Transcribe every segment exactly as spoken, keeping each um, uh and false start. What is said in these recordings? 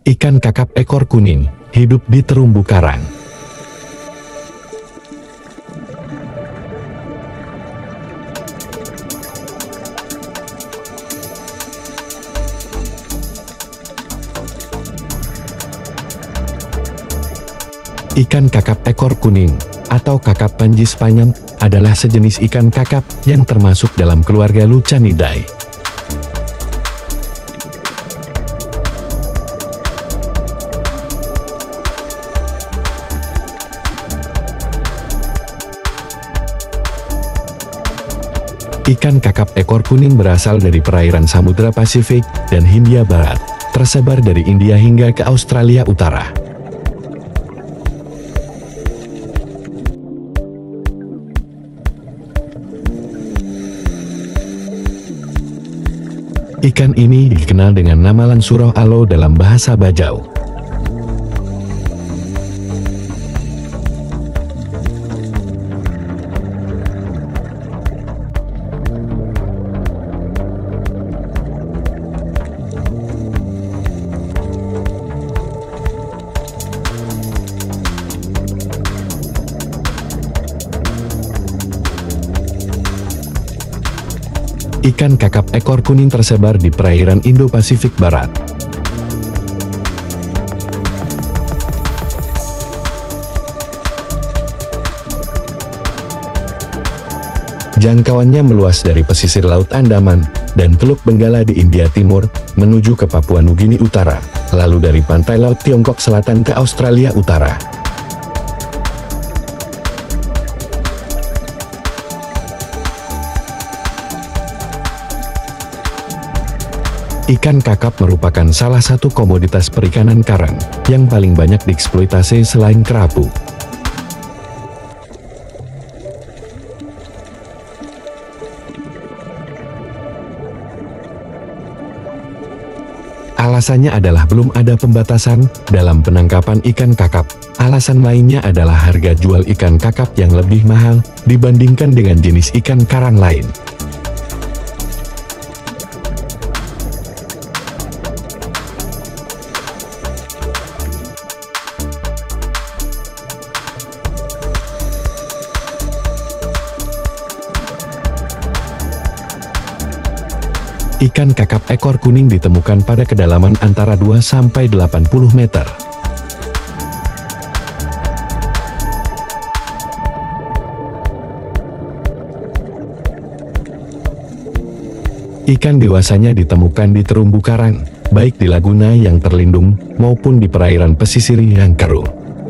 Ikan kakap ekor kuning, hidup di terumbu karang. Ikan kakap ekor kuning, atau kakap Panjispanyem, adalah sejenis ikan kakap yang termasuk dalam keluarga Lucanidae. Ikan kakap ekor kuning berasal dari perairan Samudra Pasifik dan Hindia Barat, tersebar dari India hingga ke Australia Utara. Ikan ini dikenal dengan nama Lansuroh alo dalam bahasa Bajau. Ikan kakap ekor kuning tersebar di perairan Indo-Pasifik Barat. Jangkauannya meluas dari pesisir Laut Andaman dan Teluk Benggala di India Timur menuju ke Papua Nugini Utara, lalu dari pantai Laut Tiongkok Selatan ke Australia Utara. Ikan kakap merupakan salah satu komoditas perikanan karang yang paling banyak dieksploitasi selain kerapu. Alasannya adalah belum ada pembatasan dalam penangkapan ikan kakap. Alasan lainnya adalah harga jual ikan kakap yang lebih mahal dibandingkan dengan jenis ikan karang lain. Ikan kakap ekor kuning ditemukan pada kedalaman antara dua sampai delapan puluh meter. Ikan dewasanya ditemukan di terumbu karang, baik di laguna yang terlindung maupun di perairan pesisir yang keruh.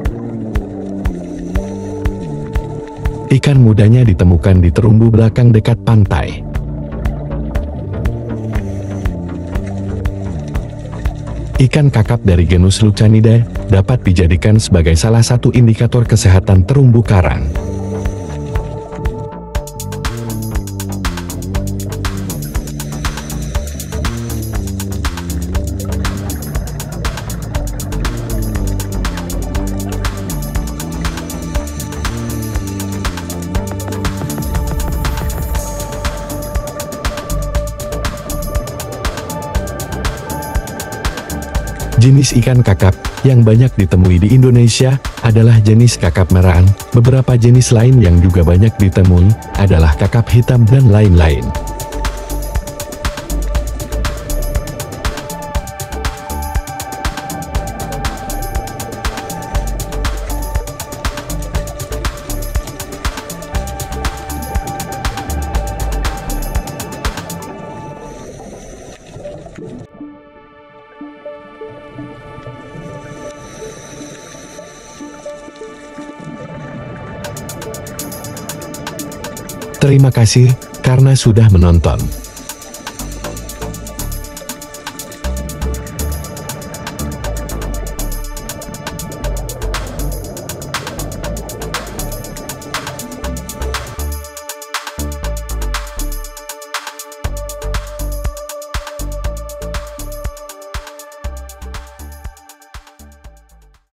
Ikan mudanya ditemukan di terumbu belakang dekat pantai. Ikan kakap dari genus Lucanidae dapat dijadikan sebagai salah satu indikator kesehatan terumbu karang. Jenis ikan kakap yang banyak ditemui di Indonesia adalah jenis kakap merang. Beberapa jenis lain yang juga banyak ditemui adalah kakap hitam dan lain-lain. Terima kasih karena sudah menonton.